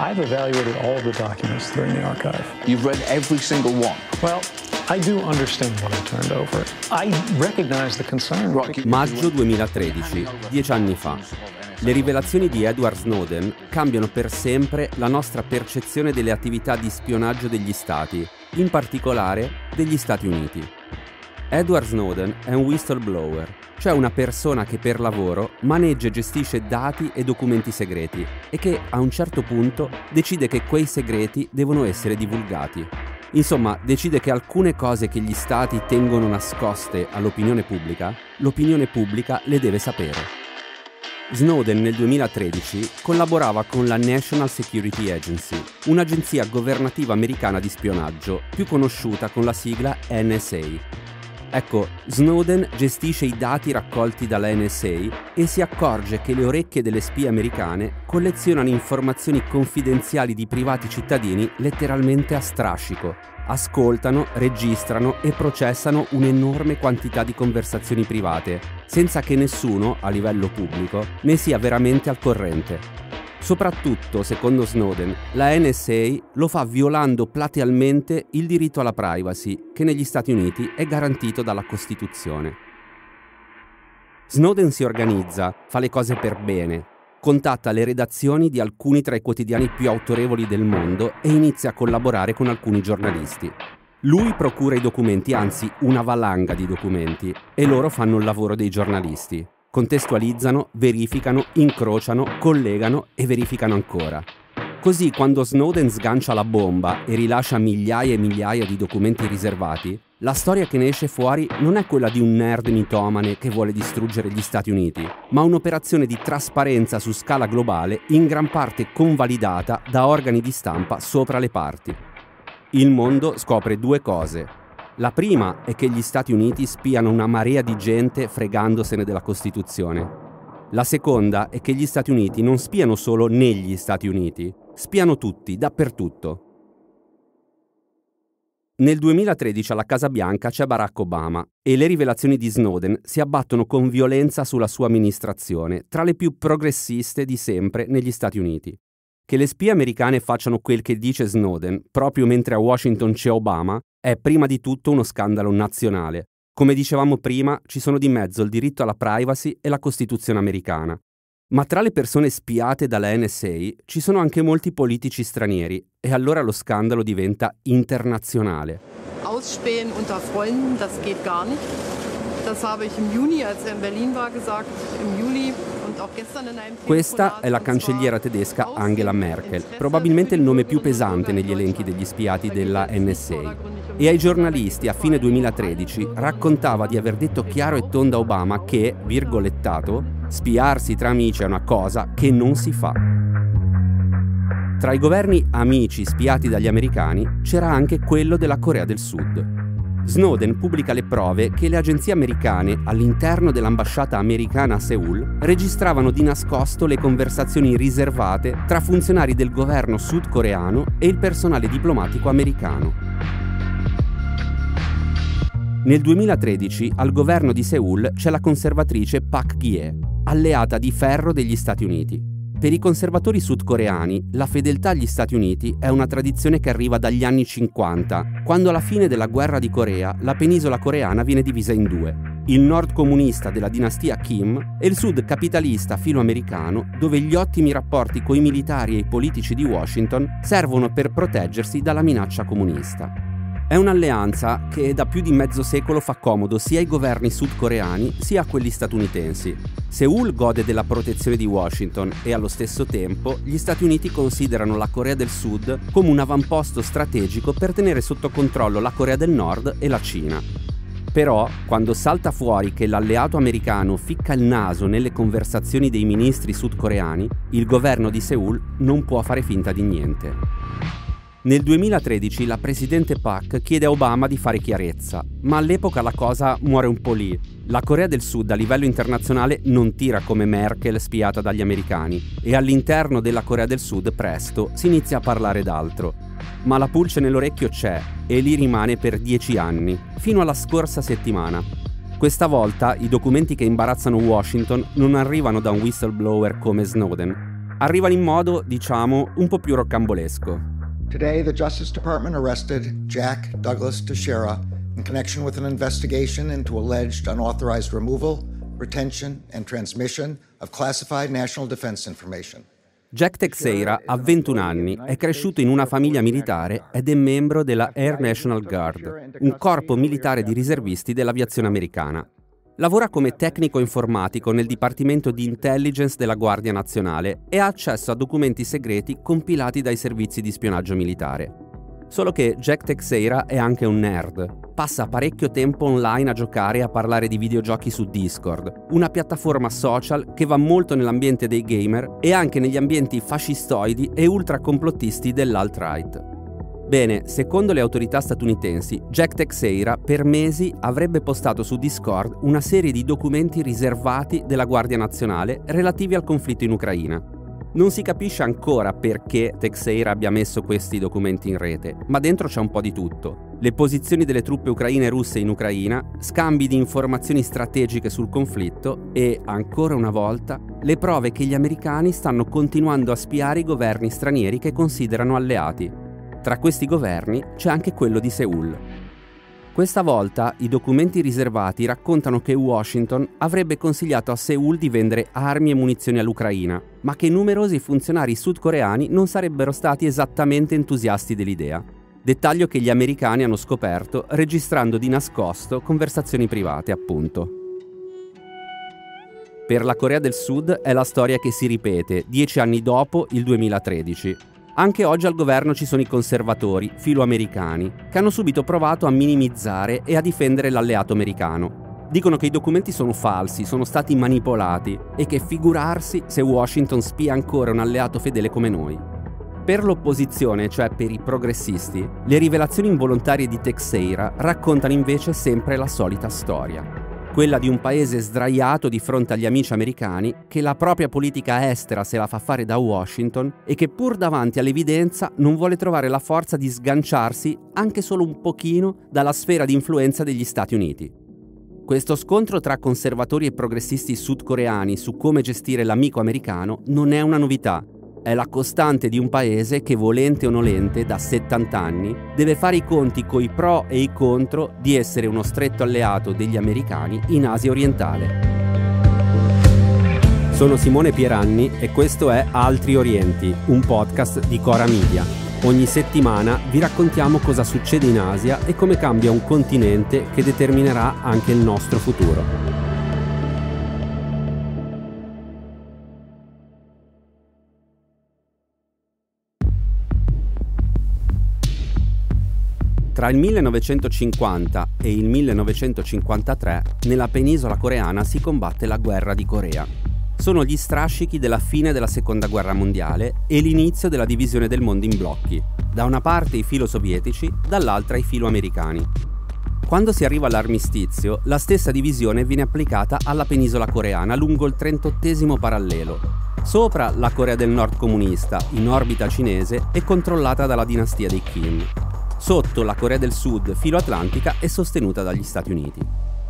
I've evaluated all the documents that are in the archive. You've read every single one? Well, I do understand what I turned over. I recognize the concern. Maggio 2013, 10 anni fa. Le rivelazioni di Edward Snowden cambiano per sempre la nostra percezione delle attività di spionaggio degli Stati, in particolare degli Stati Uniti. Edward Snowden è un whistleblower, cioè una persona che per lavoro maneggia e gestisce dati e documenti segreti e che a un certo punto decide che quei segreti devono essere divulgati. Insomma, decide che alcune cose che gli Stati tengono nascoste all'opinione pubblica, l'opinione pubblica le deve sapere. Snowden nel 2013 collaborava con la National Security Agency, un'agenzia governativa americana di spionaggio, più conosciuta con la sigla NSA. Ecco, Snowden gestisce i dati raccolti dalla NSA e si accorge che le orecchie delle spie americane collezionano informazioni confidenziali di privati cittadini letteralmente a strascico. Ascoltano, registrano e processano un'enorme quantità di conversazioni private, senza che nessuno, a livello pubblico, ne sia veramente al corrente. Soprattutto, secondo Snowden, la NSA lo fa violando platealmente il diritto alla privacy, che negli Stati Uniti è garantito dalla Costituzione. Snowden si organizza, fa le cose per bene, contatta le redazioni di alcuni tra i quotidiani più autorevoli del mondo e inizia a collaborare con alcuni giornalisti. Lui procura i documenti, anzi una valanga di documenti, e loro fanno il lavoro dei giornalisti. Contestualizzano, verificano, incrociano, collegano e verificano ancora. Così, quando Snowden sgancia la bomba e rilascia migliaia e migliaia di documenti riservati, la storia che ne esce fuori non è quella di un nerd mitomane che vuole distruggere gli Stati Uniti, ma un'operazione di trasparenza su scala globale in gran parte convalidata da organi di stampa sopra le parti. Il mondo scopre due cose. La prima è che gli Stati Uniti spiano una marea di gente fregandosene della Costituzione. La seconda è che gli Stati Uniti non spiano solo negli Stati Uniti, spiano tutti, dappertutto. Nel 2013 alla Casa Bianca c'è Barack Obama e le rivelazioni di Snowden si abbattono con violenza sulla sua amministrazione, tra le più progressiste di sempre negli Stati Uniti. Che le spie americane facciano quel che dice Snowden, proprio mentre a Washington c'è Obama, è prima di tutto uno scandalo nazionale. Come dicevamo prima, ci sono di mezzo il diritto alla privacy e la Costituzione americana. Ma tra le persone spiate dalla NSA ci sono anche molti politici stranieri e allora lo scandalo diventa internazionale. Ausspähen unter Freunden, das geht gar nicht. Das habe ich im Juni, als in Berlin war, gesagt, im Juli. Questa è la cancelliera tedesca Angela Merkel, probabilmente il nome più pesante negli elenchi degli spiati della NSA. E ai giornalisti a fine 2013 raccontava di aver detto chiaro e tondo a Obama che, virgolettato, spiarsi tra amici è una cosa che non si fa. Tra i governi amici spiati dagli americani c'era anche quello della Corea del Sud. Snowden pubblica le prove che le agenzie americane all'interno dell'ambasciata americana a Seul registravano di nascosto le conversazioni riservate tra funzionari del governo sudcoreano e il personale diplomatico americano. Nel 2013 al governo di Seul c'è la conservatrice Park Geun-hye, alleata di ferro degli Stati Uniti. Per i conservatori sudcoreani, la fedeltà agli Stati Uniti è una tradizione che arriva dagli anni 50, quando alla fine della guerra di Corea la penisola coreana viene divisa in due: il nord comunista della dinastia Kim e il sud capitalista filoamericano, dove gli ottimi rapporti coi militari e i politici di Washington servono per proteggersi dalla minaccia comunista. È un'alleanza che da più di mezzo secolo fa comodo sia ai governi sudcoreani sia a quelli statunitensi. Seul gode della protezione di Washington e allo stesso tempo gli Stati Uniti considerano la Corea del Sud come un avamposto strategico per tenere sotto controllo la Corea del Nord e la Cina. Però, quando salta fuori che l'alleato americano ficca il naso nelle conversazioni dei ministri sudcoreani, il governo di Seul non può fare finta di niente. Nel 2013 la presidente Park chiede a Obama di fare chiarezza, ma all'epoca la cosa muore un po' lì. La Corea del Sud a livello internazionale non tira come Merkel spiata dagli americani e all'interno della Corea del Sud presto si inizia a parlare d'altro. Ma la pulce nell'orecchio c'è e lì rimane per 10 anni, fino alla scorsa settimana. Questa volta i documenti che imbarazzano Washington non arrivano da un whistleblower come Snowden, Arrivano in modo, diciamo, un po' più rocambolesco. Today, the Justice Department arrested Jack Douglas Teixeira in connection with an investigation into alleged unauthorized removal, retention and transmission of classified national defense information. Jack Teixeira ha 21 anni, è cresciuto in una famiglia militare ed è membro della Air National Guard, un corpo militare di riservisti dell'aviazione americana. Lavora come tecnico informatico nel Dipartimento di Intelligence della Guardia Nazionale e ha accesso a documenti segreti compilati dai servizi di spionaggio militare. Solo che Jack Teixeira è anche un nerd. Passa parecchio tempo online a giocare e a parlare di videogiochi su Discord, una piattaforma social che va molto nell'ambiente dei gamer e anche negli ambienti fascistoidi e ultracomplotisti dell'alt-right. Bene, secondo le autorità statunitensi, Jack Teixeira per mesi avrebbe postato su Discord una serie di documenti riservati della Guardia Nazionale relativi al conflitto in Ucraina. Non si capisce ancora perché Teixeira abbia messo questi documenti in rete, ma dentro c'è un po' di tutto. Le posizioni delle truppe ucraine e russe in Ucraina, scambi di informazioni strategiche sul conflitto e, ancora una volta, le prove che gli americani stanno continuando a spiare i governi stranieri che considerano alleati. Tra questi governi c'è anche quello di Seul. Questa volta i documenti riservati raccontano che Washington avrebbe consigliato a Seul di vendere armi e munizioni all'Ucraina, ma che numerosi funzionari sudcoreani non sarebbero stati esattamente entusiasti dell'idea. Dettaglio che gli americani hanno scoperto registrando di nascosto conversazioni private, appunto. Per la Corea del Sud è la storia che si ripete 10 anni dopo il 2013. Anche oggi al governo ci sono i conservatori filoamericani che hanno subito provato a minimizzare e a difendere l'alleato americano. Dicono che i documenti sono falsi, sono stati manipolati e che figurarsi se Washington spia ancora un alleato fedele come noi. Per l'opposizione, cioè per i progressisti, le rivelazioni involontarie di Teixeira raccontano invece sempre la solita storia. Quella di un paese sdraiato di fronte agli amici americani che la propria politica estera se la fa fare da Washington e che pur davanti all'evidenza non vuole trovare la forza di sganciarsi anche solo un pochino dalla sfera di influenza degli Stati Uniti. Questo scontro tra conservatori e progressisti sudcoreani su come gestire l'amico americano non è una novità. È la costante di un paese che, volente o nolente, da 70 anni, deve fare i conti coi pro e i contro di essere uno stretto alleato degli americani in Asia orientale. Sono Simone Pieranni e questo è Altri Orienti, un podcast di Cora Media. Ogni settimana vi raccontiamo cosa succede in Asia e come cambia un continente che determinerà anche il nostro futuro. Tra il 1950 e il 1953 nella penisola coreana si combatte la guerra di Corea. Sono gli strascichi della fine della Seconda Guerra Mondiale e l'inizio della divisione del mondo in blocchi. Da una parte i filo-sovietici, dall'altra i filo-americani. Quando si arriva all'armistizio, la stessa divisione viene applicata alla penisola coreana lungo il 38° parallelo. Sopra la Corea del Nord comunista, in orbita cinese, è controllata dalla dinastia dei Kim. Sotto la Corea del Sud filo-atlantica è sostenuta dagli Stati Uniti.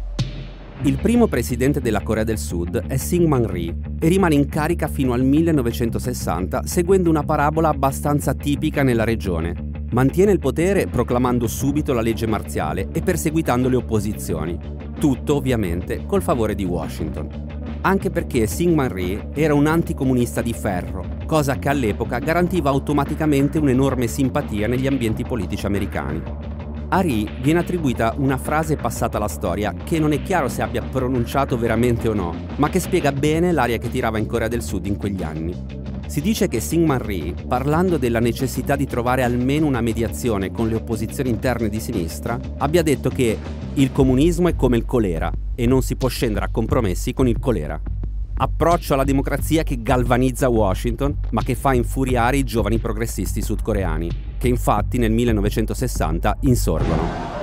Il primo presidente della Corea del Sud è Syngman Rhee e rimane in carica fino al 1960 seguendo una parabola abbastanza tipica nella regione. Mantiene il potere proclamando subito la legge marziale e perseguitando le opposizioni. Tutto ovviamente col favore di Washington. Anche perché Syngman Rhee era un anticomunista di ferro, cosa che all'epoca garantiva automaticamente un'enorme simpatia negli ambienti politici americani. A Rhee viene attribuita una frase passata alla storia che non è chiaro se abbia pronunciato veramente o no, ma che spiega bene l'aria che tirava in Corea del Sud in quegli anni. Si dice che Syngman Rhee, parlando della necessità di trovare almeno una mediazione con le opposizioni interne di sinistra, abbia detto che il comunismo è come il colera e non si può scendere a compromessi con il colera. Approccio alla democrazia che galvanizza Washington, ma che fa infuriare i giovani progressisti sudcoreani, che infatti nel 1960 insorgono.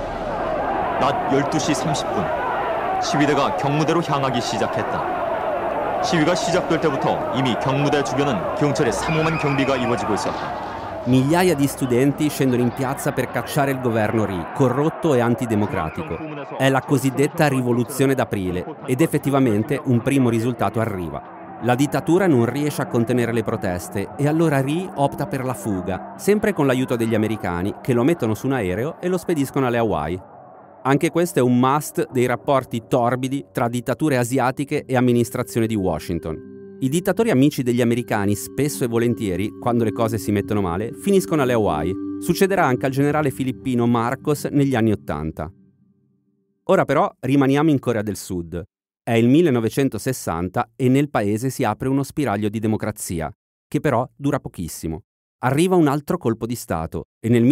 낮 12시 30분, 시위대가 경무대로 향하기 시작했다. 시위가 시작될 때부터 이미 경무대 주변은 경찰의 삼엄한 경비가 이루어지고 있었다. Migliaia di studenti scendono in piazza per cacciare il governo Rhee, corrotto e antidemocratico. È la cosiddetta rivoluzione d'aprile ed effettivamente un primo risultato arriva. La dittatura non riesce a contenere le proteste e allora Ri opta per la fuga, sempre con l'aiuto degli americani che lo mettono su un aereo e lo spediscono alle Hawaii. Anche questo è un must dei rapporti torbidi tra dittature asiatiche e amministrazione di Washington. I dittatori amici degli americani, spesso e volentieri, quando le cose si mettono male, finiscono alle Hawaii. Succederà anche al generale filippino Marcos negli anni '80. Ora però rimaniamo in Corea del Sud. È il 1960 e nel paese si apre uno spiraglio di democrazia, che però dura pochissimo. Arriva un altro colpo di Stato e nel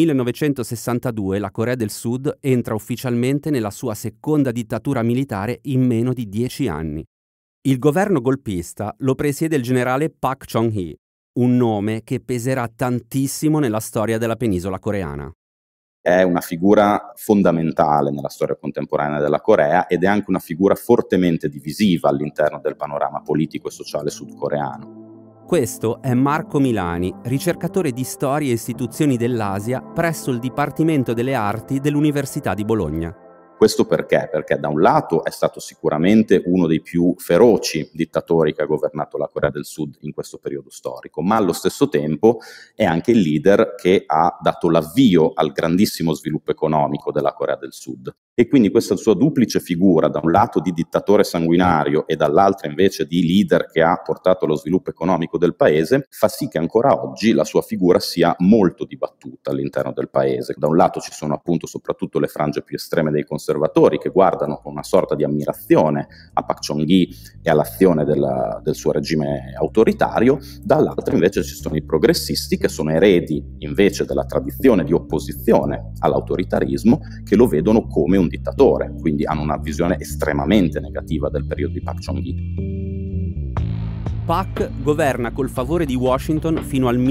1962 la Corea del Sud entra ufficialmente nella sua seconda dittatura militare in meno di 10 anni. Il governo golpista lo presiede il generale Pak Chung-hee, un nome che peserà tantissimo nella storia della penisola coreana. È una figura fondamentale nella storia contemporanea della Corea ed è anche una figura fortemente divisiva all'interno del panorama politico e sociale sudcoreano. Questo è Marco Milani, ricercatore di storia e istituzioni dell'Asia presso il Dipartimento delle Arti dell'Università di Bologna. Questo perché? Perché da un lato è stato sicuramente uno dei più feroci dittatori che ha governato la Corea del Sud in questo periodo storico, ma allo stesso tempo è anche il leader che ha dato l'avvio al grandissimo sviluppo economico della Corea del Sud. E quindi questa sua duplice figura, da un lato di dittatore sanguinario e dall'altra invece di leader che ha portato allo sviluppo economico del paese, fa sì che ancora oggi la sua figura sia molto dibattuta all'interno del paese. Da un lato ci sono appunto soprattutto le frange più estreme dei conservatori che guardano con una sorta di ammirazione a Pak Chung-hee e all'azione del suo regime autoritario, dall'altra invece ci sono i progressisti che sono eredi invece della tradizione di opposizione all'autoritarismo, che lo vedono come un dittatore, quindi hanno una visione estremamente negativa del periodo di Pak Chung-hee. Pak governa col favore di Washington fino al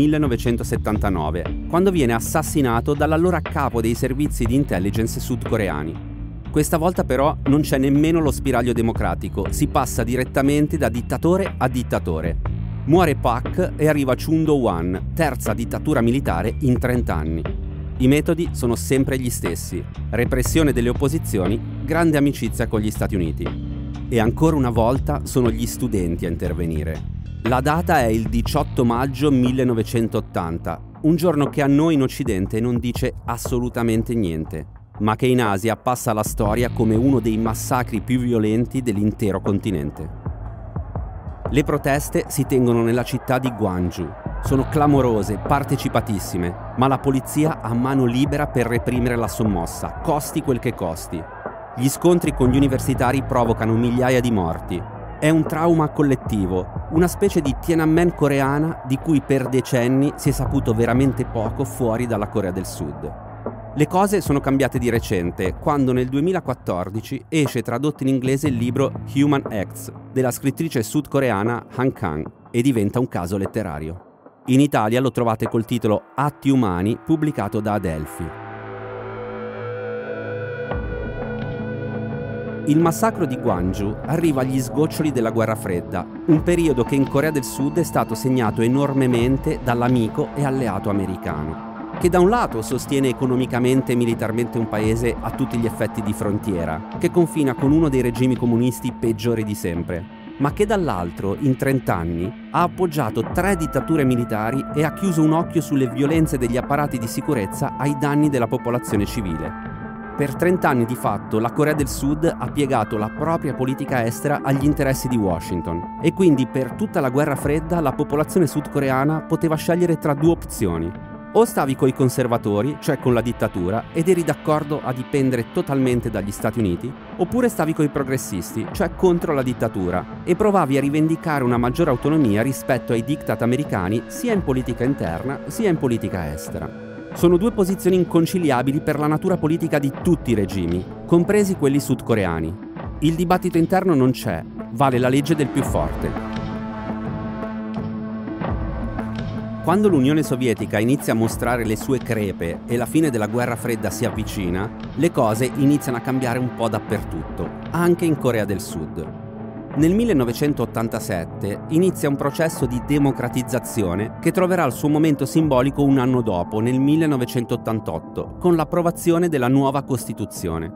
1979, quando viene assassinato dall'allora capo dei servizi di intelligence sudcoreani. Questa volta però non c'è nemmeno lo spiraglio democratico, si passa direttamente da dittatore a dittatore. Muore Pak e arriva Chun Do-hwan, terza dittatura militare in 30 anni. I metodi sono sempre gli stessi: repressione delle opposizioni, grande amicizia con gli Stati Uniti. E ancora una volta sono gli studenti a intervenire. La data è il 18 maggio 1980, un giorno che a noi in Occidente non dice assolutamente niente, ma che in Asia passa alla storia come uno dei massacri più violenti dell'intero continente. Le proteste si tengono nella città di Gwangju. Sono clamorose, partecipatissime, ma la polizia ha mano libera per reprimere la sommossa, costi quel che costi. Gli scontri con gli universitari provocano migliaia di morti. È un trauma collettivo, una specie di Tiananmen coreana di cui per decenni si è saputo veramente poco fuori dalla Corea del Sud. Le cose sono cambiate di recente, quando nel 2014 esce tradotto in inglese il libro Human Acts della scrittrice sudcoreana Han Kang e diventa un caso letterario. In Italia lo trovate col titolo Atti umani, pubblicato da Adelphi. Il massacro di Gwangju arriva agli sgoccioli della Guerra Fredda, un periodo che in Corea del Sud è stato segnato enormemente dall'amico e alleato americano, che da un lato sostiene economicamente e militarmente un paese a tutti gli effetti di frontiera, che confina con uno dei regimi comunisti peggiori di sempre, ma che dall'altro, in 30 anni, ha appoggiato 3 dittature militari e ha chiuso un occhio sulle violenze degli apparati di sicurezza ai danni della popolazione civile. Per 30 anni di fatto la Corea del Sud ha piegato la propria politica estera agli interessi di Washington e quindi per tutta la Guerra Fredda la popolazione sudcoreana poteva scegliere tra 2 opzioni. O stavi coi conservatori, cioè con la dittatura, ed eri d'accordo a dipendere totalmente dagli Stati Uniti, oppure stavi coi progressisti, cioè contro la dittatura, e provavi a rivendicare una maggiore autonomia rispetto ai diktat americani sia in politica interna sia in politica estera. Sono 2 posizioni inconciliabili per la natura politica di tutti i regimi, compresi quelli sudcoreani. Il dibattito interno non c'è, vale la legge del più forte. Quando l'Unione Sovietica inizia a mostrare le sue crepe e la fine della Guerra Fredda si avvicina, le cose iniziano a cambiare un po' dappertutto, anche in Corea del Sud. Nel 1987 inizia un processo di democratizzazione che troverà il suo momento simbolico un anno dopo, nel 1988, con l'approvazione della nuova Costituzione.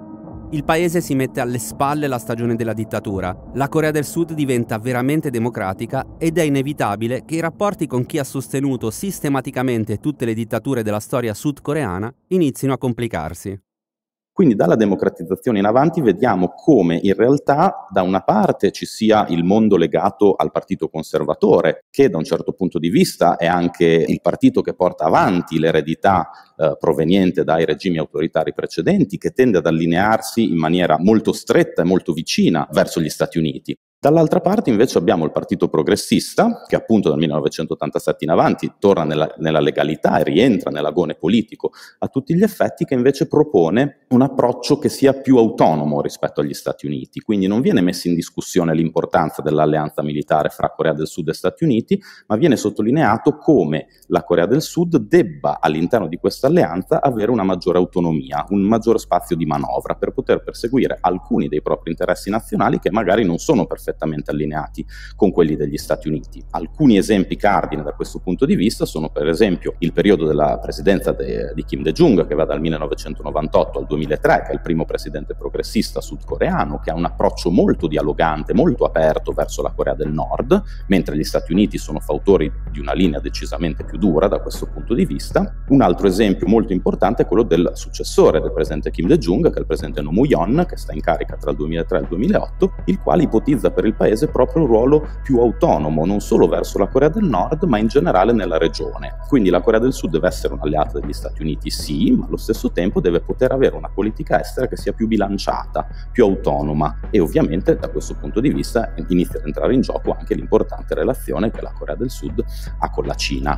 Il paese si mette alle spalle la stagione della dittatura, la Corea del Sud diventa veramente democratica ed è inevitabile che i rapporti con chi ha sostenuto sistematicamente tutte le dittature della storia sudcoreana inizino a complicarsi. Quindi dalla democratizzazione in avanti vediamo come in realtà da una parte ci sia il mondo legato al partito conservatore, che da un certo punto di vista è anche il partito che porta avanti l'eredità proveniente dai regimi autoritari precedenti, che tende ad allinearsi in maniera molto stretta e molto vicina verso gli Stati Uniti. Dall'altra parte invece abbiamo il partito progressista, che appunto dal 1987 in avanti torna nella legalità e rientra nell'agone politico a tutti gli effetti, che invece propone un approccio che sia più autonomo rispetto agli Stati Uniti. Quindi non viene messa in discussione l'importanza dell'alleanza militare fra Corea del Sud e Stati Uniti, ma viene sottolineato come la Corea del Sud debba all'interno di questa alleanza avere una maggiore autonomia, un maggiore spazio di manovra per poter perseguire alcuni dei propri interessi nazionali che magari non sono perfettamente allineati con quelli degli Stati Uniti. Alcuni esempi cardine da questo punto di vista sono per esempio il periodo della presidenza di Kim Dae-jung, che va dal 1998 al 2003, che è il primo presidente progressista sudcoreano, che ha un approccio molto dialogante, molto aperto verso la Corea del Nord, mentre gli Stati Uniti sono fautori di una linea decisamente più dura da questo punto di vista. Un altro esempio molto importante è quello del successore del presidente Kim Dae-jung, che è il presidente Roh Moo-hyun, che sta in carica tra il 2003 e il 2008, il quale ipotizza per il paese proprio un ruolo più autonomo, non solo verso la Corea del Nord, ma in generale nella regione. Quindi la Corea del Sud deve essere un'alleata degli Stati Uniti, sì, ma allo stesso tempo deve poter avere una politica estera che sia più bilanciata, più autonoma, e ovviamente da questo punto di vista inizia ad entrare in gioco anche l'importante relazione che la Corea del Sud ha con la Cina.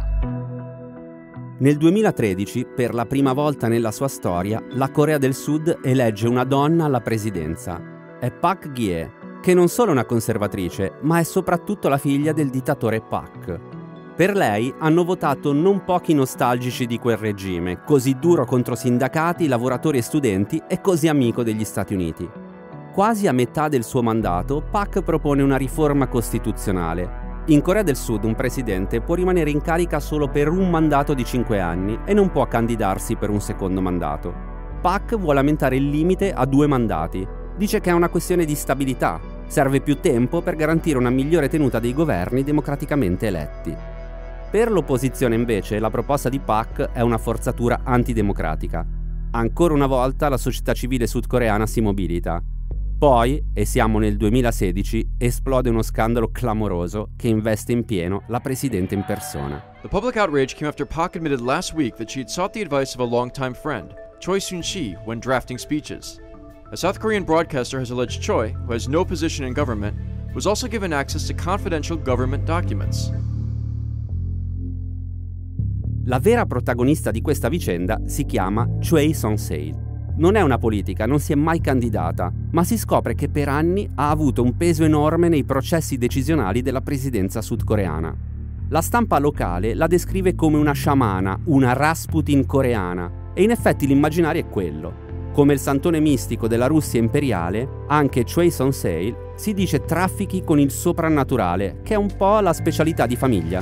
Nel 2013, per la prima volta nella sua storia, la Corea del Sud elegge una donna alla presidenza. È Park Geun-hye, che non solo è una conservatrice, ma è soprattutto la figlia del dittatore Park. Per lei hanno votato non pochi nostalgici di quel regime, così duro contro sindacati, lavoratori e studenti e così amico degli Stati Uniti. Quasi a metà del suo mandato, Park propone una riforma costituzionale. In Corea del Sud un presidente può rimanere in carica solo per un mandato di 5 anni e non può candidarsi per un secondo mandato. Park vuole aumentare il limite a 2 mandati. Dice che è una questione di stabilità, serve più tempo per garantire una migliore tenuta dei governi democraticamente eletti. Per l'opposizione invece la proposta di Park è una forzatura antidemocratica. Ancora una volta la società civile sudcoreana si mobilita. Poi, e siamo nel 2016, esplode uno scandalo clamoroso che investe in pieno la presidente in persona. The public outrage came after Park admitted last week that she had sought the advice of a longtime friend, Choi Soon-shi, when drafting speeches. A South Korean broadcaster has alleged Choi, who has no position in government, was also given access to confidential government documents. La vera protagonista di questa vicenda si chiama Choi Son-sil. Non è una politica, non si è mai candidata, ma si scopre che per anni ha avuto un peso enorme nei processi decisionali della presidenza sudcoreana. La stampa locale la descrive come una sciamana, una Rasputin coreana, e in effetti l'immaginario è quello. Come il santone mistico della Russia imperiale, anche Choi Son-sil si dice traffichi con il soprannaturale, che è un po' la specialità di famiglia.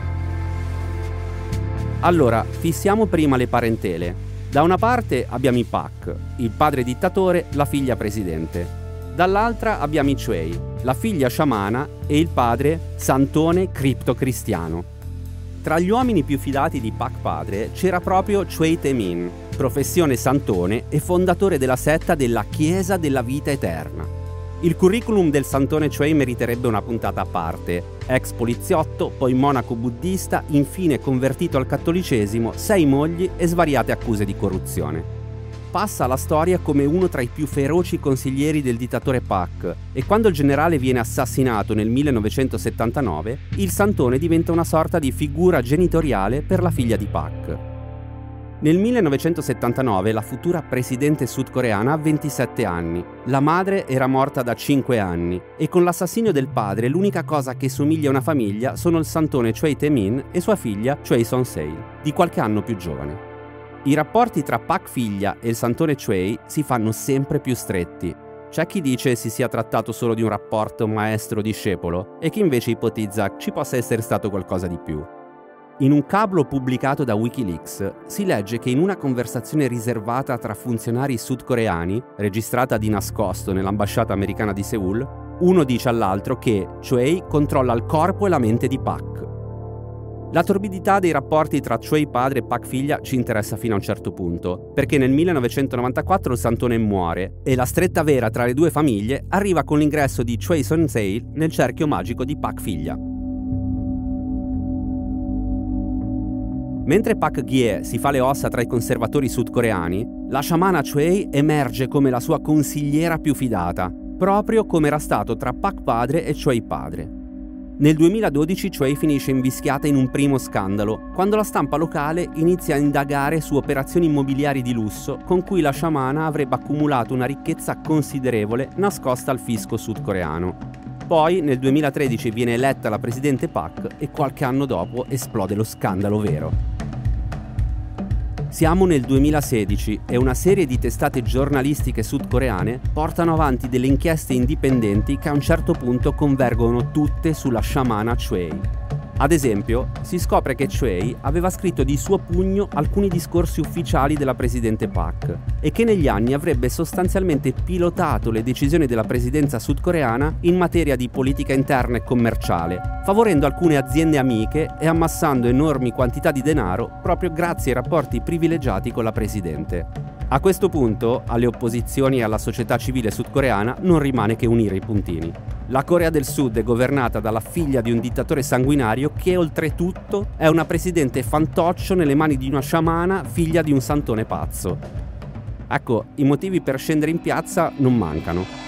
Allora, fissiamo prima le parentele. Da una parte abbiamo i Park, il padre dittatore, la figlia presidente. Dall'altra abbiamo i Choi, la figlia sciamana e il padre santone criptocristiano. Tra gli uomini più fidati di Park padre c'era proprio Choi Tae-min, professione santone e fondatore della setta della Chiesa della Vita Eterna. Il curriculum del santone Choi meriterebbe una puntata a parte. Ex poliziotto, poi monaco buddista, infine convertito al cattolicesimo, 6 mogli e svariate accuse di corruzione. Passa alla storia come uno tra i più feroci consiglieri del dittatore Park e quando il generale viene assassinato nel 1979, il santone diventa una sorta di figura genitoriale per la figlia di Park. Nel 1979 la futura presidente sudcoreana ha 27 anni, la madre era morta da 5 anni e con l'assassinio del padre l'unica cosa che somiglia a una famiglia sono il santone Choi Tae-min e sua figlia Choi Son-sil, di qualche anno più giovane. I rapporti tra Park figlia e il santone Choi si fanno sempre più stretti. C'è chi dice si sia trattato solo di un rapporto maestro-discepolo e chi invece ipotizza ci possa essere stato qualcosa di più. In un cablo pubblicato da Wikileaks si legge che in una conversazione riservata tra funzionari sudcoreani, registrata di nascosto nell'ambasciata americana di Seul, uno dice all'altro che Choi controlla il corpo e la mente di Pak. La torbidità dei rapporti tra Choi padre e Pak figlia ci interessa fino a un certo punto, perché nel 1994 il santone muore e la stretta vera tra le due famiglie arriva con l'ingresso di Choi Son-sei nel cerchio magico di Pak figlia. Mentre Pak Geun-hye si fa le ossa tra i conservatori sudcoreani, la sciamana Choi emerge come la sua consigliera più fidata, proprio come era stato tra Pak padre e Choi padre. Nel 2012 Choi finisce invischiata in un primo scandalo, quando la stampa locale inizia a indagare su operazioni immobiliari di lusso con cui la sciamana avrebbe accumulato una ricchezza considerevole nascosta al fisco sudcoreano. Poi nel 2013 viene eletta la presidente Pak e qualche anno dopo esplode lo scandalo vero. Siamo nel 2016 e una serie di testate giornalistiche sudcoreane portano avanti delle inchieste indipendenti che a un certo punto convergono tutte sulla sciamana Choi. Ad esempio, si scopre che Choi aveva scritto di suo pugno alcuni discorsi ufficiali della presidente Pak e che negli anni avrebbe sostanzialmente pilotato le decisioni della presidenza sudcoreana in materia di politica interna e commerciale, favorendo alcune aziende amiche e ammassando enormi quantità di denaro proprio grazie ai rapporti privilegiati con la presidente. A questo punto, alle opposizioni e alla società civile sudcoreana non rimane che unire i puntini. La Corea del Sud è governata dalla figlia di un dittatore sanguinario che oltretutto è una presidente fantoccio nelle mani di una sciamana figlia di un santone pazzo. Ecco, i motivi per scendere in piazza non mancano.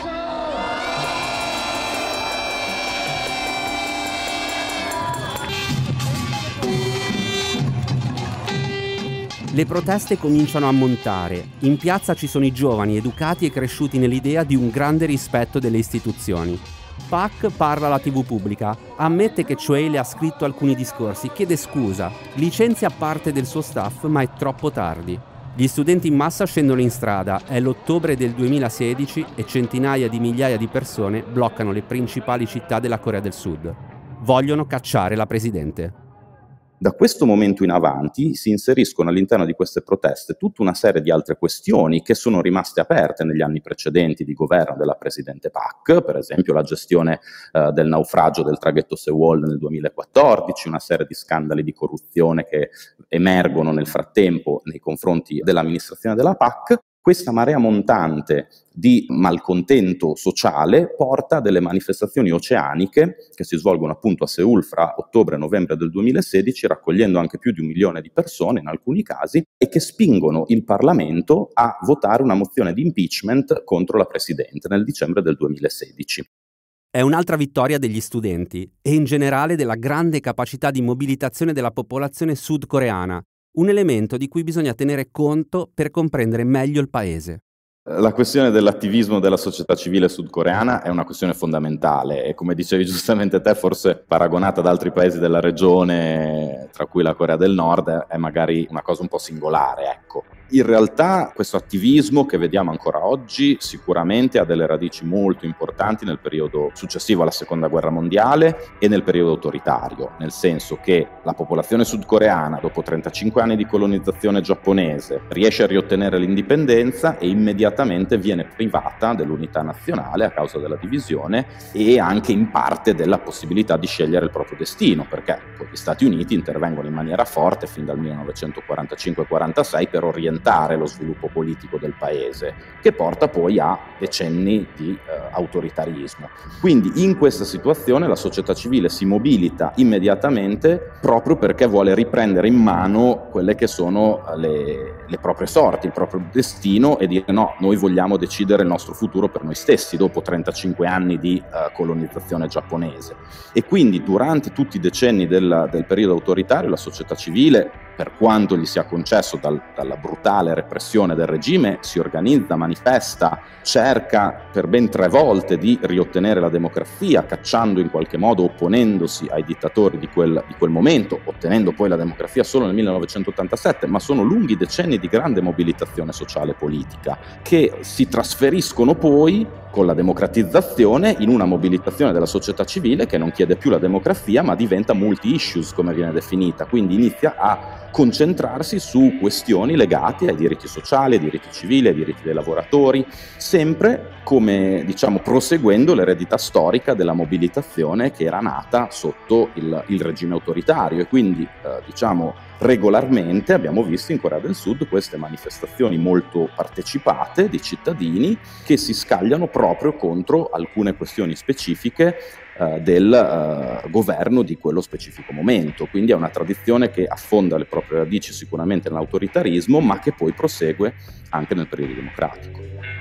Le proteste cominciano a montare. In piazza ci sono i giovani educati e cresciuti nell'idea di un grande rispetto delle istituzioni. Pak parla alla TV pubblica, ammette che Choi le ha scritto alcuni discorsi, chiede scusa, licenzia parte del suo staff, ma è troppo tardi. Gli studenti in massa scendono in strada, è l'ottobre del 2016 e centinaia di migliaia di persone bloccano le principali città della Corea del Sud. Vogliono cacciare la presidente. Da questo momento in avanti si inseriscono all'interno di queste proteste tutta una serie di altre questioni che sono rimaste aperte negli anni precedenti di governo della presidente Pak, per esempio la gestione del naufragio del traghetto Sewol nel 2014, una serie di scandali di corruzione che emergono nel frattempo nei confronti dell'amministrazione della Pak. Questa marea montante di malcontento sociale porta a delle manifestazioni oceaniche che si svolgono appunto a Seul fra ottobre e novembre del 2016, raccogliendo anche più di 1 milione di persone in alcuni casi, e che spingono il Parlamento a votare una mozione di impeachment contro la Presidente nel dicembre del 2016. È un'altra vittoria degli studenti e in generale della grande capacità di mobilitazione della popolazione sudcoreana, un elemento di cui bisogna tenere conto per comprendere meglio il paese. La questione dell'attivismo della società civile sudcoreana è una questione fondamentale e, come dicevi giustamente te, forse paragonata ad altri paesi della regione, tra cui la Corea del Nord, è magari una cosa un po' singolare, ecco. In realtà questo attivismo che vediamo ancora oggi sicuramente ha delle radici molto importanti nel periodo successivo alla Seconda Guerra Mondiale e nel periodo autoritario, nel senso che la popolazione sudcoreana, dopo 35 anni di colonizzazione giapponese, riesce a riottenere l'indipendenza e immediatamente viene privata dell'unità nazionale a causa della divisione e anche in parte della possibilità di scegliere il proprio destino, perché poi gli Stati Uniti intervengono in maniera forte fin dal 1945-46 per orientare lo sviluppo politico del paese, che porta poi a decenni di autoritarismo. Quindi in questa situazione la società civile si mobilita immediatamente proprio perché vuole riprendere in mano quelle che sono le proprie sorti, il proprio destino, e dire no, noi vogliamo decidere il nostro futuro per noi stessi dopo 35 anni di colonizzazione giapponese. E quindi durante tutti i decenni del periodo autoritario la società civile, per quanto gli sia concesso dalla brutale repressione del regime, si organizza, manifesta, cerca per ben 3 volte di riottenere la democrazia, cacciando in qualche modo, opponendosi ai dittatori di quel momento, ottenendo poi la democrazia solo nel 1987, ma sono lunghi decenni di grande mobilitazione sociale e politica che si trasferiscono poi con la democratizzazione in una mobilitazione della società civile che non chiede più la democrazia ma diventa multi-issues, come viene definita, quindi inizia a concentrarsi su questioni legate ai diritti sociali, ai diritti civili, ai diritti dei lavoratori, sempre come, diciamo, proseguendo l'eredità storica della mobilitazione che era nata sotto il regime autoritario e quindi, diciamo, regolarmente abbiamo visto in Corea del Sud queste manifestazioni molto partecipate di cittadini che si scagliano proprio contro alcune questioni specifiche del governo di quello specifico momento. Quindi è una tradizione che affonda le proprie radici sicuramente nell'autoritarismo, ma che poi prosegue anche nel periodo democratico.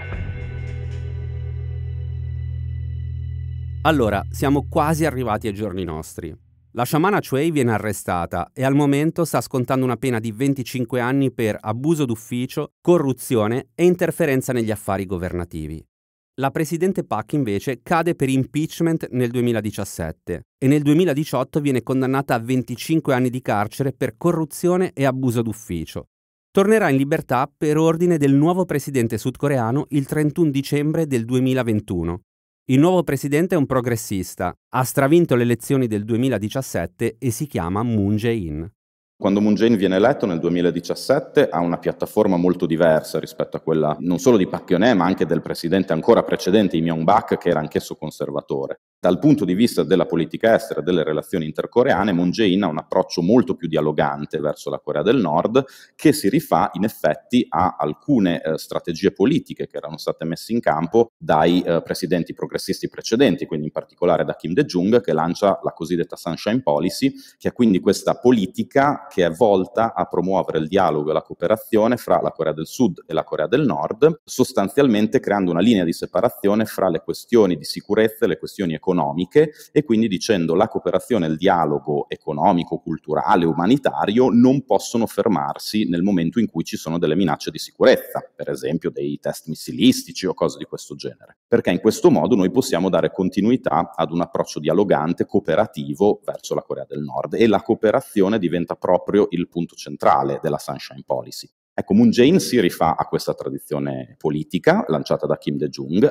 Allora, siamo quasi arrivati ai giorni nostri. La sciamana Choi viene arrestata e al momento sta scontando una pena di 25 anni per abuso d'ufficio, corruzione e interferenza negli affari governativi. La presidente Park invece cade per impeachment nel 2017 e nel 2018 viene condannata a 25 anni di carcere per corruzione e abuso d'ufficio. Tornerà in libertà per ordine del nuovo presidente sudcoreano il 31 dicembre del 2021. Il nuovo presidente è un progressista, ha stravinto le elezioni del 2017 e si chiama Moon Jae-in. Quando Moon Jae-in viene eletto nel 2017 ha una piattaforma molto diversa rispetto a quella non solo di Park Geun-hye ma anche del presidente ancora precedente, Lee Myung-bak, che era anch'esso conservatore. Dal punto di vista della politica estera e delle relazioni intercoreane, Moon Jae-in ha un approccio molto più dialogante verso la Corea del Nord, che si rifà in effetti a alcune strategie politiche che erano state messe in campo dai presidenti progressisti precedenti, quindi in particolare da Kim Dae-jung, che lancia la cosiddetta Sunshine Policy, che è quindi questa politica che è volta a promuovere il dialogo e la cooperazione fra la Corea del Sud e la Corea del Nord, sostanzialmente creando una linea di separazione fra le questioni di sicurezza e le questioni economiche, e quindi dicendo la cooperazione e il dialogo economico, culturale, umanitario non possono fermarsi nel momento in cui ci sono delle minacce di sicurezza, per esempio dei test missilistici o cose di questo genere, perché in questo modo noi possiamo dare continuità ad un approccio dialogante, cooperativo verso la Corea del Nord e la cooperazione diventa proprio il punto centrale della Sunshine Policy. Ecco, Moon Jae-in si rifà a questa tradizione politica lanciata da Kim Dae-jung.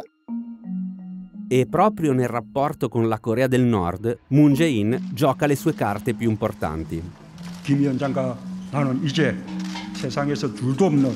E proprio nel rapporto con la Corea del Nord, Moon Jae-in gioca le sue carte più importanti. 김 위원장과 나는 이제 세상에서 둘도 없는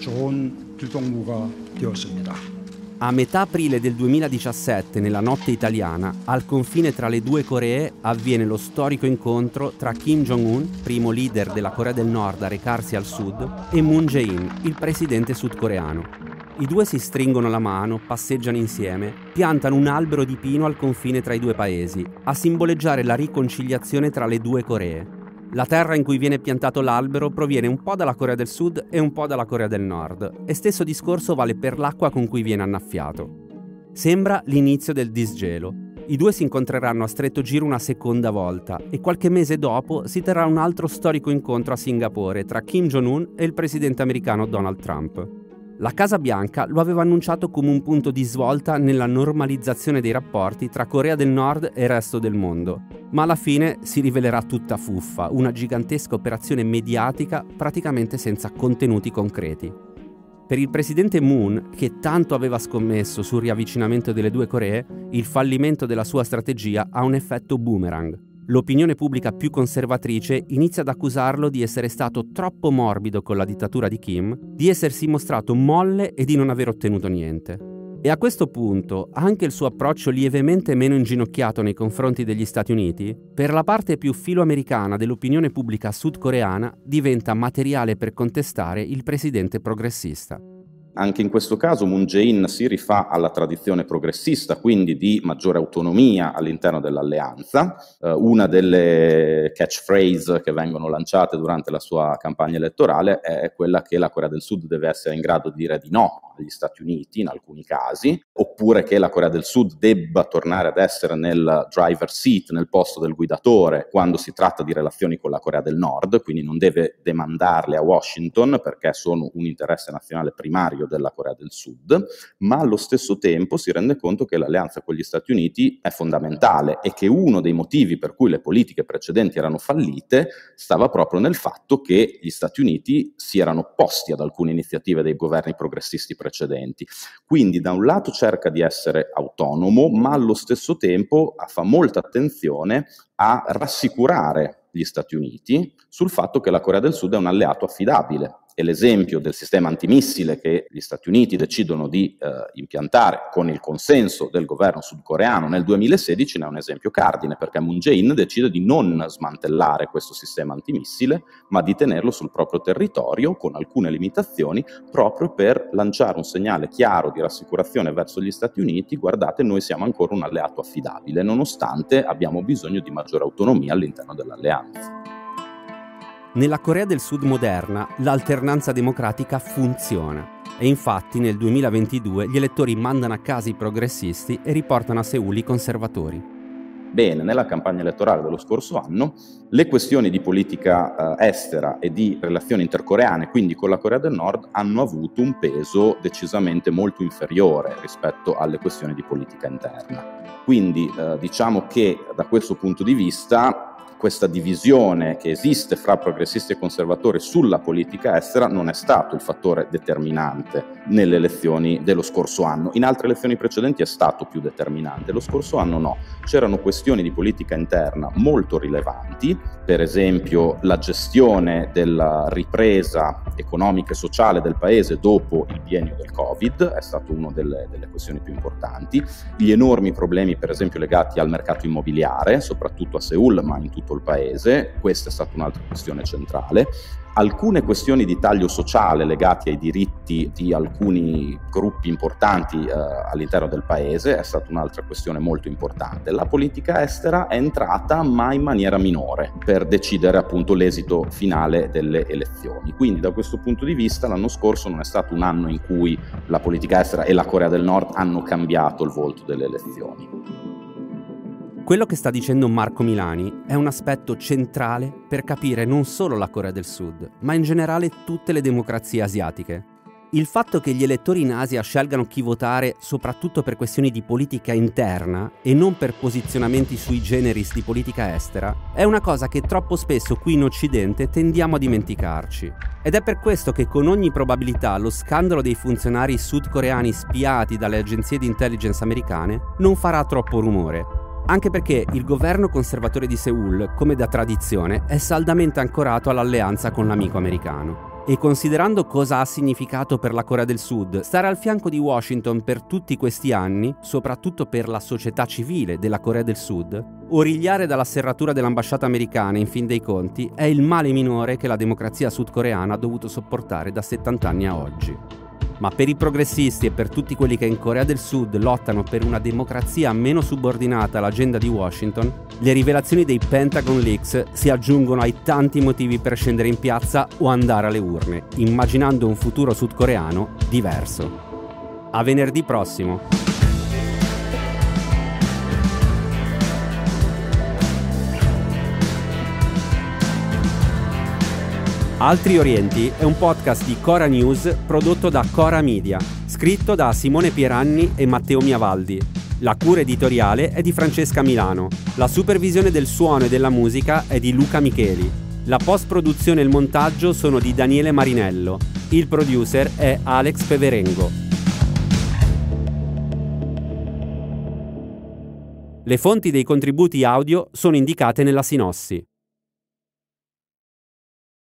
좋은 길동무가 되었습니다. A metà aprile del 2017, nella notte italiana, al confine tra le due Coree avviene lo storico incontro tra Kim Jong-un, primo leader della Corea del Nord a recarsi al sud, e Moon Jae-in, il presidente sudcoreano. I due si stringono la mano, passeggiano insieme, piantano un albero di pino al confine tra i due paesi, a simboleggiare la riconciliazione tra le due Coree. La terra in cui viene piantato l'albero proviene un po' dalla Corea del Sud e un po' dalla Corea del Nord, e stesso discorso vale per l'acqua con cui viene annaffiato. Sembra l'inizio del disgelo. I due si incontreranno a stretto giro una seconda volta e qualche mese dopo si terrà un altro storico incontro a Singapore tra Kim Jong-un e il presidente americano Donald Trump. La Casa Bianca lo aveva annunciato come un punto di svolta nella normalizzazione dei rapporti tra Corea del Nord e il resto del mondo, ma alla fine si rivelerà tutta fuffa, una gigantesca operazione mediatica praticamente senza contenuti concreti. Per il presidente Moon, che tanto aveva scommesso sul riavvicinamento delle due Coree, il fallimento della sua strategia ha un effetto boomerang. L'opinione pubblica più conservatrice inizia ad accusarlo di essere stato troppo morbido con la dittatura di Kim, di essersi mostrato molle e di non aver ottenuto niente. E a questo punto anche il suo approccio lievemente meno inginocchiato nei confronti degli Stati Uniti, per la parte più filoamericana dell'opinione pubblica sudcoreana, diventa materiale per contestare il presidente progressista. Anche in questo caso Moon Jae-in si rifà alla tradizione progressista, quindi di maggiore autonomia all'interno dell'alleanza. Una delle catchphrase che vengono lanciate durante la sua campagna elettorale è quella che la Corea del Sud deve essere in grado di dire di no agli Stati Uniti in alcuni casi, oppure che la Corea del Sud debba tornare ad essere nel driver seat, nel posto del guidatore, quando si tratta di relazioni con la Corea del Nord, quindi non deve demandarle a Washington perché sono un interesse nazionale primario scenario della Corea del Sud, ma allo stesso tempo si rende conto che l'alleanza con gli Stati Uniti è fondamentale e che uno dei motivi per cui le politiche precedenti erano fallite stava proprio nel fatto che gli Stati Uniti si erano opposti ad alcune iniziative dei governi progressisti precedenti. Quindi da un lato cerca di essere autonomo, ma allo stesso tempo fa molta attenzione a rassicurare gli Stati Uniti sul fatto che la Corea del Sud è un alleato affidabile. E l'esempio del sistema antimissile che gli Stati Uniti decidono di impiantare con il consenso del governo sudcoreano nel 2016 ne è un esempio cardine, perché Moon Jae-in decide di non smantellare questo sistema antimissile, ma di tenerlo sul proprio territorio con alcune limitazioni, proprio per lanciare un segnale chiaro di rassicurazione verso gli Stati Uniti: guardate, noi siamo ancora un alleato affidabile, nonostante abbiamo bisogno di maggiore autonomia all'interno dell'alleanza. Nella Corea del Sud moderna l'alternanza democratica funziona e infatti nel 2022 gli elettori mandano a casa i progressisti e riportano a Seul i conservatori. Bene, nella campagna elettorale dello scorso anno le questioni di politica estera e di relazioni intercoreane, quindi con la Corea del Nord, hanno avuto un peso decisamente molto inferiore rispetto alle questioni di politica interna. Quindi diciamo che da questo punto di vista questa divisione che esiste fra progressisti e conservatori sulla politica estera non è stato il fattore determinante nelle elezioni dello scorso anno. In altre elezioni precedenti è stato più determinante, lo scorso anno no. C'erano questioni di politica interna molto rilevanti, per esempio la gestione della ripresa economica e sociale del paese dopo il biennio del Covid è stato una delle questioni più importanti, gli enormi problemi per esempio legati al mercato immobiliare, soprattutto a Seul ma in tutto il paese, questa è stata un'altra questione centrale. Alcune questioni di taglio sociale legati ai diritti di alcuni gruppi importanti all'interno del paese è stata un'altra questione molto importante. La politica estera è entrata ma in maniera minore per decidere appunto l'esito finale delle elezioni. Quindi da questo punto di vista l'anno scorso non è stato un anno in cui la politica estera e la Corea del Nord hanno cambiato il volto delle elezioni. Quello che sta dicendo Marco Milani è un aspetto centrale per capire non solo la Corea del Sud, ma in generale tutte le democrazie asiatiche. Il fatto che gli elettori in Asia scelgano chi votare soprattutto per questioni di politica interna e non per posizionamenti sui generis di politica estera è una cosa che troppo spesso qui in Occidente tendiamo a dimenticarci. Ed è per questo che con ogni probabilità lo scandalo dei funzionari sudcoreani spiati dalle agenzie di intelligence americane non farà troppo rumore. Anche perché il governo conservatore di Seul, come da tradizione, è saldamente ancorato all'alleanza con l'amico americano. E considerando cosa ha significato per la Corea del Sud stare al fianco di Washington per tutti questi anni, soprattutto per la società civile della Corea del Sud, origliare dalla serratura dell'ambasciata americana in fin dei conti è il male minore che la democrazia sudcoreana ha dovuto sopportare da 70 anni a oggi. Ma per i progressisti e per tutti quelli che in Corea del Sud lottano per una democrazia meno subordinata all'agenda di Washington, le rivelazioni dei Pentagon Leaks si aggiungono ai tanti motivi per scendere in piazza o andare alle urne, immaginando un futuro sudcoreano diverso. A venerdì prossimo! Altri Orienti è un podcast di Cora News prodotto da Cora Media, scritto da Simone Pieranni e Matteo Miavaldi. La cura editoriale è di Francesca Milano. La supervisione del suono e della musica è di Luca Micheli. La post-produzione e il montaggio sono di Daniele Marinello. Il producer è Alex Peverengo. Le fonti dei contributi audio sono indicate nella sinossi.